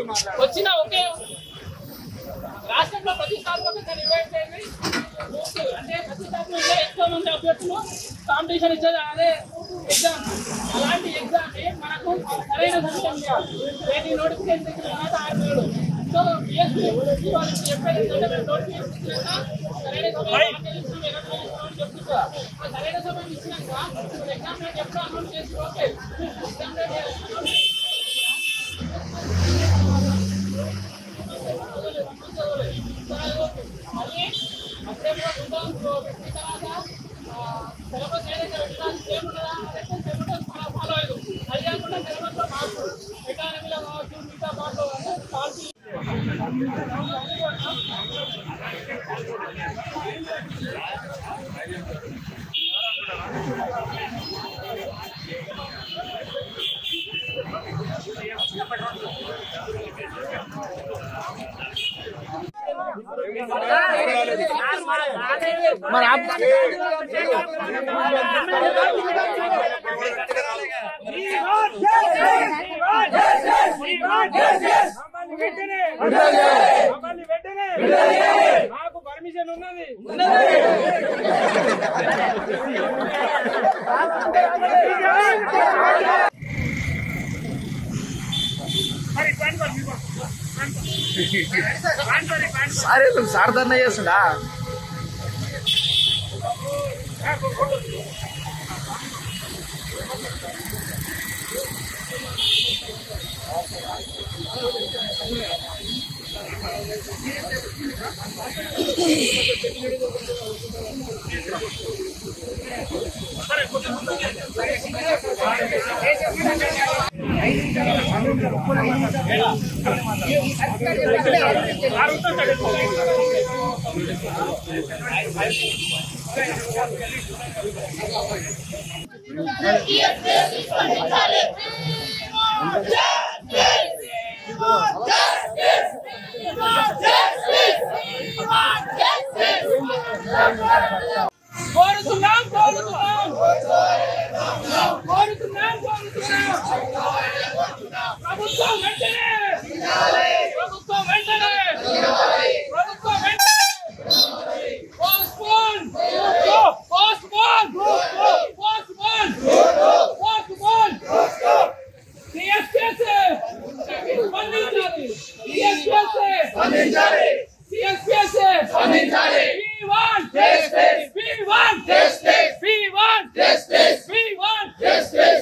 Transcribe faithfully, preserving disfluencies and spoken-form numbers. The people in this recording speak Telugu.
వచ్చిన ఒకే రాష్ట్రంలో ప్రతిష్టాత్మకంగా డివైడ్ చేయండి. అంటే ప్రతిష్టాత్మకంగా ఎక్కువ మంది అభ్యర్థులు కాంపిటీషన్ ఇచ్చేది అదే ఎగ్జామ్. అలాంటి ఎగ్జామ్ ని మనకు సరైన సమయం చేయాలి. నోటిఫికేషన్ ఇచ్చిన తర్వాత ఆరు వేలు. సో బిఎస్పీ వాళ్ళకి చెప్పేది ఏంటంటే నోటిఫికేషన్ ఇచ్చినాక సరైన సమయం చెప్తున్నా. సరైన సమయం ఇచ్చినాక ఎగ్జామ్ డేట్ ఎప్పుడు అనౌన్స్ చేసి ఓకే ఎగ్జామ్ డేట్ మళ్ళీ అప్పుడే పెట్టిన తర్వాత సిలబస్ ఏదైతే పెట్టాలి సేమ్ ఉండదా సిలబస్ ఫాలో అయ్యదు. అది కాకుండా సిలబస్ లో మార్పు ఎకానమీలో కావచ్చు మిగతా పాటలో పాలసీ మరి మాకు పర్మిషన్ ఉన్నది. సార్ సార్ ధర్నా చేస్తుందా? కోరుతున్నాం కోరుతున్నాం కోరుతున్నాం కోరుతున్నాం ప్రభుత్వం వెంటనే ప్రభుత్వం వెంటనే ప్రభుత్వం వెంటనే postpone postpone postpone postpone TSPSC స్పందించాలి టీఎస్పీఎస్సీ స్పందించాలి టీఎస్పీఎస్సీ స్పందించాలి we want justice we want justice we want justice we want justice